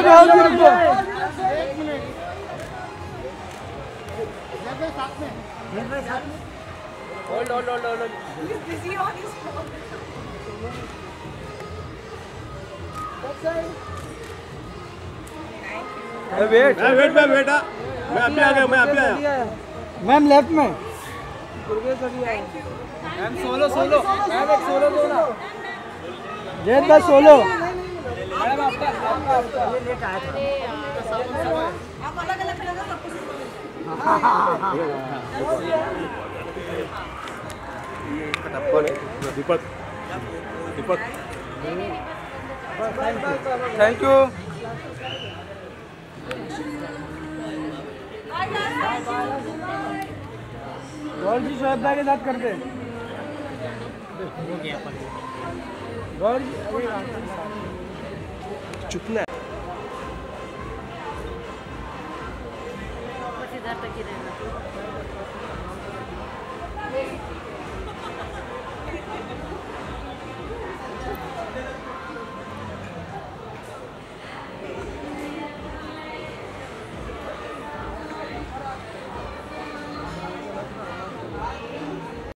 राहुल जी रुको। Hold hold hold hold. Wait wait बेटा, मैं अभी आ गया, मैं अभी आया। मैम लेफ्ट में। मैम सोलो सोलो, मैम एक सोलो दो ना। जैद भाई सोलो। मैडम आपका ये लेट आया था। आप अलग अलग खड़े हो सब कुछ। Deepak Deepak thank you. गौर जी शोएब भाई के साथ करते। गौर जी चुपना है। बस इधर तक ही रहना।